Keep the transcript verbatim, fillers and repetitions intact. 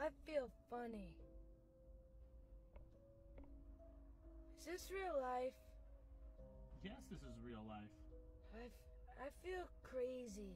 I feel funny. Is this real life? Yes, this is real life. I, f I feel crazy.